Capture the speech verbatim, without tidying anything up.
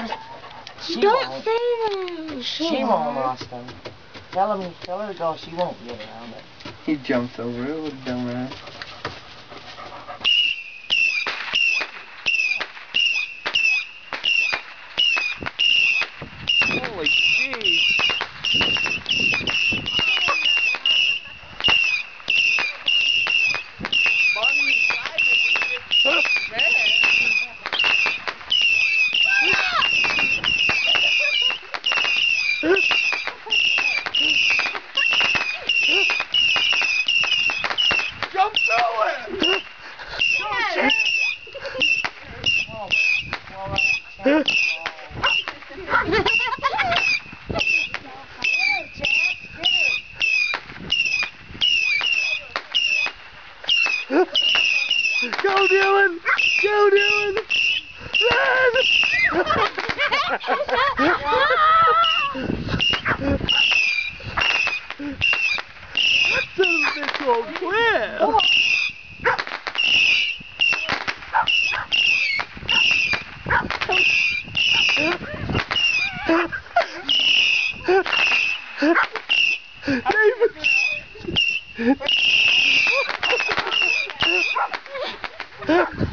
She Don't won't. say that. She, she won't, Austin. Tell him, tell her to go. She won't get around it. He jumps over it. What a dumbass. Holy jeez. Jump through it! Go, Jack! Go, Dillen! Go, Dillen! Run! That son of a bitch won't quit! David!